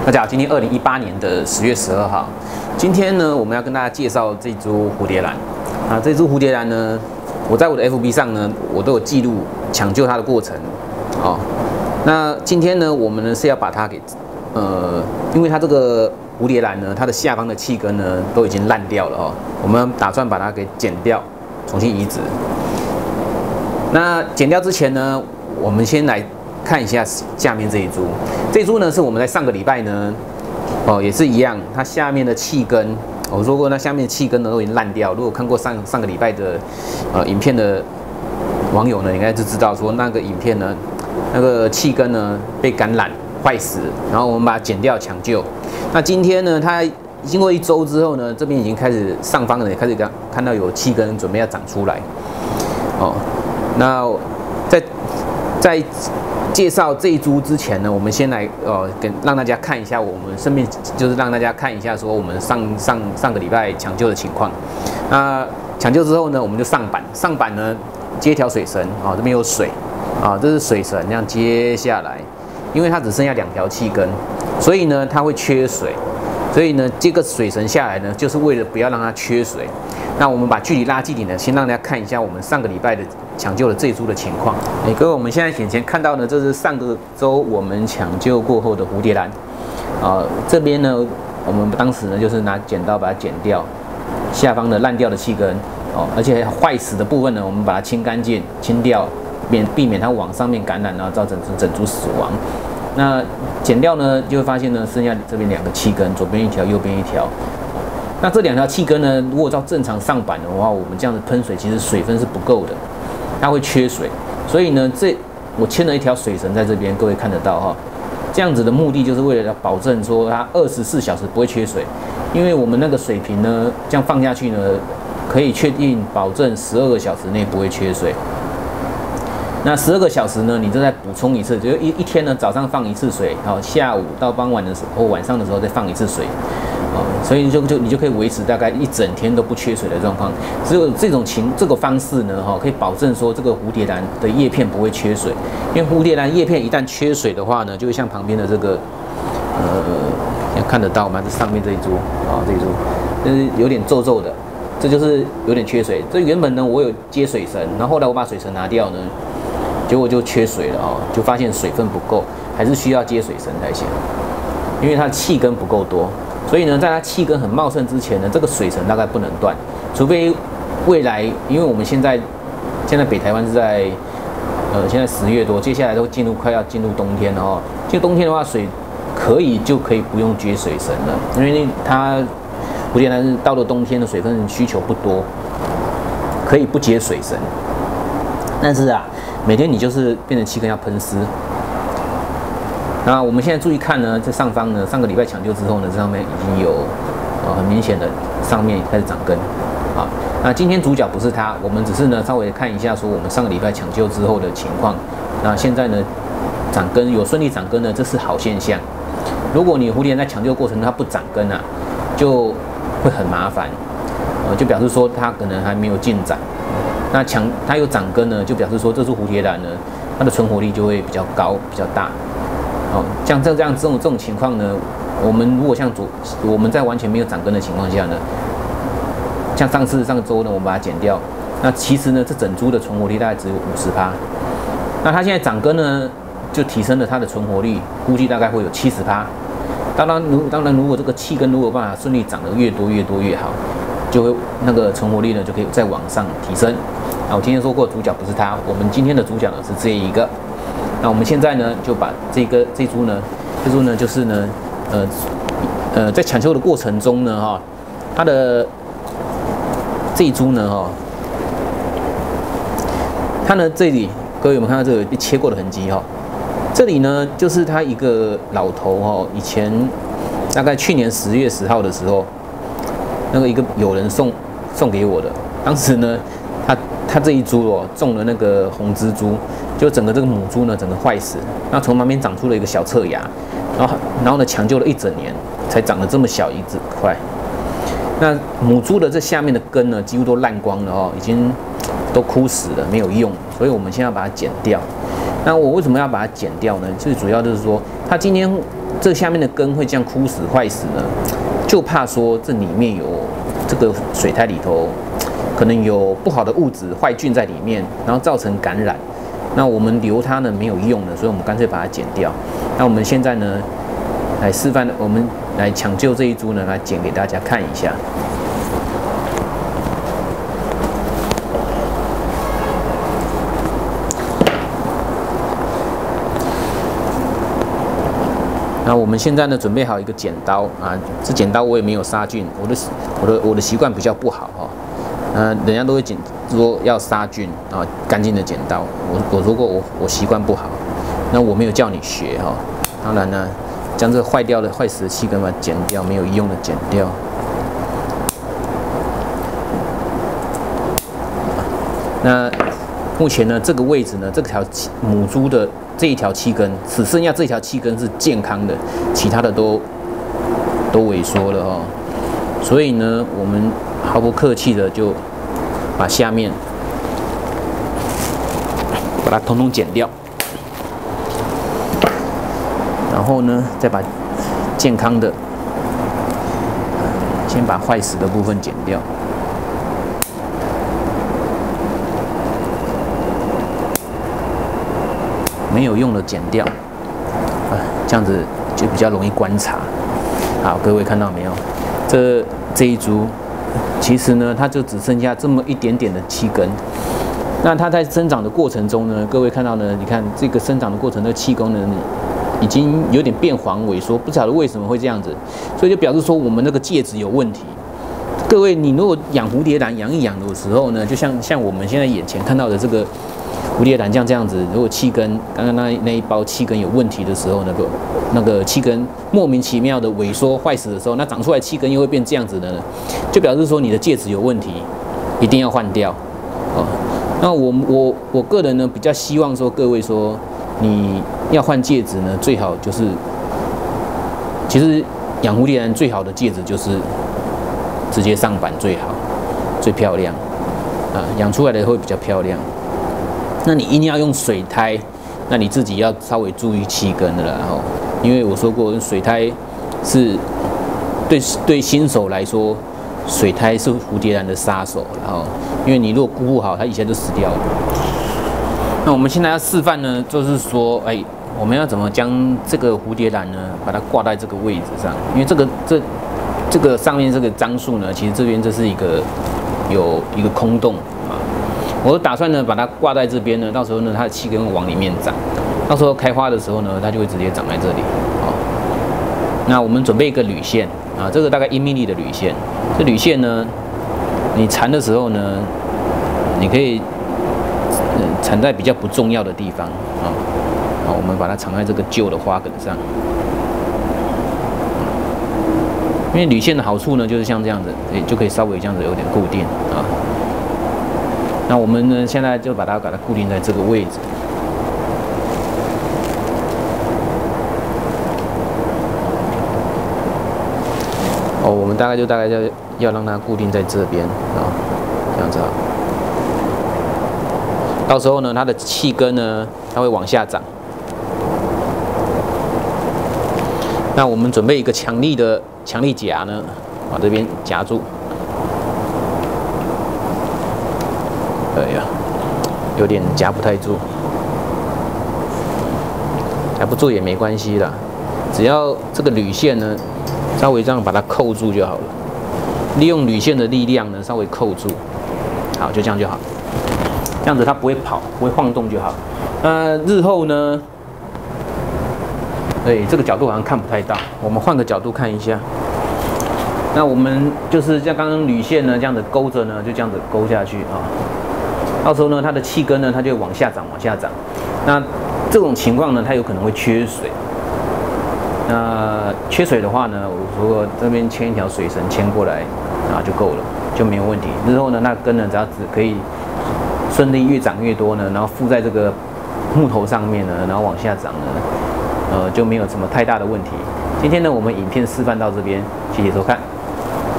大家好，今天2018年的10月12号。今天呢，我们要跟大家介绍这株蝴蝶兰。这株蝴蝶兰呢，我在我的 FB 上呢，我都有记录抢救它的过程。那今天呢，我们呢是要把它给，因为它这个蝴蝶兰呢，它的下方的气根呢都已经烂掉了哦，我们打算把它给剪掉，重新移植。那剪掉之前呢，我们先来看一下下面这一株。这株呢是我们在上个礼拜呢，也是一样，它下面的气根，我说过那下面的气根呢都已经烂掉。如果看过上个礼拜的影片的网友呢，应该就知道说那个影片呢，那个气根呢被感染坏死，然后我们把它剪掉抢救。那今天呢，它经过1周之后呢，这边已经开始上方呢也开始看到有气根准备要长出来。那在介绍这一株之前呢，我们先来让大家看一下我们顺便就是让大家看一下说我们上个礼拜抢救的情况。那抢救之后呢，我们就上板呢接一条水绳这边有水这是水绳，这样接下来，因为它只剩下2条气根，所以呢它会缺水，所以呢这个水绳下来呢，就是为了不要让它缺水。那我们把距离拉近点呢，先让大家看一下我们上个礼拜的抢救的这一株的情况。各位，我们现在眼前看到呢，这是上个周我们抢救过后的蝴蝶兰。这边呢，我们当时呢就是拿剪刀把它剪掉下方的烂掉的气根而且坏死的部分呢，我们把它清干净、清掉，避免它往上面感染，然后造成整株死亡。那剪掉呢，就会发现呢，剩下这边2个气根，左边1条，右边1条。那这2条气根呢，如果照正常上板的话，我们这样子喷水，其实水分是不够的，它会缺水。所以呢，我牵了一条水绳在这边，各位看得到哈。这样子的目的就是为了要保证说它24小时不会缺水，因为我们那个水瓶呢，这样放下去呢，可以确定保证12个小时内不会缺水。那12个小时呢，你再补充一次，就一天呢，早上放1次水，下午到傍晚的时候，晚上的时候再放1次水。所以你就可以维持大概1整天都不缺水的状况。只有这个方式呢，可以保证说这个蝴蝶兰的叶片不会缺水。因为蝴蝶兰叶片一旦缺水的话呢，就会像旁边的这个，看得到吗？这上面这一株这一株就是有点皱皱的，这就是有点缺水。这原本呢我有接水绳，然后后来我把水绳拿掉呢，结果就缺水了就发现水分不够，还是需要接水绳才行，因为它的气根不够多。所以呢，在它气根很茂盛之前呢，这个水绳大概不能断，除非未来，因为我们现在北台湾是在现在10月多，接下来都快要进入冬天了进入冬天的话，水就可以不用接水绳了，因为它蝴蝶兰到了冬天的水分需求不多，可以不接水绳。但是每天你就是变成气根要喷湿。那我们现在注意看呢，这上方呢，上个礼拜抢救之后呢，这上面已经有很明显的上面开始长根那今天主角不是它，我们只是呢稍微看一下说我们上个礼拜抢救之后的情况。那现在呢长根有顺利长根呢，这是好现象。如果你蝴蝶兰在抢救过程中它不长根就会很麻烦就表示说它可能还没有进展。那它有长根呢，就表示说这株蝴蝶兰呢，它的存活率就会比较高、比较大。像这种情况呢，我们如果我们在完全没有长根的情况下呢，像上周呢，我们把它剪掉，那其实呢，这整株的存活率大概只有50%。那它现在长根呢，就提升了它的存活率，估计大概会有70%。当然，如果这个气根如果有办法顺利长得越多越好，就会那个存活率呢就可以再往上提升。那我今天说过，主角不是它，我们今天的主角呢是这一个。那我们现在呢，就把这株呢就是呢，在抢救的过程中呢，它的这一株呢，它呢这里各位有没有看到这个被切过的痕迹这里呢就是它一个老头以前大概去年10月10号的时候，那个一个友人送给我的，当时呢它这一株中了那个红蜘蛛。就整个这个母猪呢，整个坏死，那从旁边长出了一个小侧芽，然后呢抢救了1整年，才长得这么小一块。那母猪的这下面的根呢，几乎都烂光了已经都枯死了，没有用，所以我们现在要把它剪掉。那我为什么要把它剪掉呢？最主要就是说，它今天这下面的根会这样枯死坏死呢？就怕说这里面有这个水苔里头可能有不好的物质坏菌在里面，然后造成感染。那我们留它呢没有用的，所以我们干脆把它剪掉。那我们现在呢来示范，我们来抢救这一株呢，来剪给大家看一下。那我们现在呢，准备好一个剪刀啊，这剪刀我也没有杀菌，我的习惯比较不好哈。人家都会说要杀菌啊，干净的剪刀。我如果我习惯不好，那我没有叫你学哈。当然呢，将这个坏死的气根把它剪掉，没有用的剪掉。那目前呢，这个位置呢，这条母猪的这一条气根，只剩下这条气根是健康的，其他的都萎缩了哦。所以呢，我们毫不客气的就把下面把它统统剪掉，然后呢，再把健康的先把坏死的部分剪掉。没有用的剪掉，这样子就比较容易观察。好，各位看到没有？这一株，其实呢，它就只剩下这么一点点的气根。那它在生长的过程中呢，各位看到呢，你看这个生长的过程的气根呢，已经有点变黄萎缩，不晓得为什么会这样子，所以就表示说我们那个介质有问题。各位，你如果养蝴蝶兰养一养的时候呢，就像我们现在眼前看到的这个蝴蝶兰这样子，如果气根刚刚那一包气根有问题的时候，那个气根莫名其妙的萎缩坏死的时候，那长出来气根又会变这样子的呢，就表示说你的介质有问题，一定要换掉哦。那我个人呢比较希望说各位说你要换介质呢，最好就是其实养蝴蝶兰最好的介质就是直接上板最好最漂亮啊，养出来的会比较漂亮。那你一定要用水苔，那你自己要稍微注意气根的啦吼，因为我说过水苔是对新手来说，水苔是蝴蝶兰的杀手，然后因为你如果顾不好，它一下就死掉了。那我们现在要示范呢，就是说，我们要怎么将这个蝴蝶兰呢，把它挂在这个位置上？因为这个上面这个樟树呢，其实这边这是有一个空洞。我打算呢把它挂在这边呢，到时候呢它的气根会往里面长，到时候开花的时候呢，它就会直接长在这里。好，那我们准备一个铝线啊，这个大概1 mm 的铝线。这铝线呢，你缠的时候呢，你可以缠在比较不重要的地方啊。好，我们把它藏在这个旧的花梗上。因为铝线的好处呢，就是像这样子，就可以稍微这样子有点固定啊。那我们呢，现在就把它固定在这个位置。我们大概要让它固定在这边啊，这样子啊。到时候呢，它的气根呢，它会往下长。那我们准备一个强力夹呢，把这边夹住。有点夹不太住，夹不住也没关系啦，只要这个铝线呢，稍微这样把它扣住就好了。利用铝线的力量呢，稍微扣住，好，就这样就好。这样子它不会跑，不会晃动就好。日后呢，这个角度好像看不太到，我们换个角度看一下。那我们就是像刚刚铝线呢，这样子勾着呢，就这样子勾下去啊。到时候呢，它的气根呢，它就会往下长，往下长。那这种情况呢，它有可能会缺水。那缺水的话呢，我如果这边牵一条水绳牵过来，然后就够了，就没有问题。日后呢，那根呢，只要可以顺利越长越多呢，然后附在这个木头上面呢，然后往下长呢，就没有什么太大的问题。今天呢，我们影片示范到这边，谢谢收看。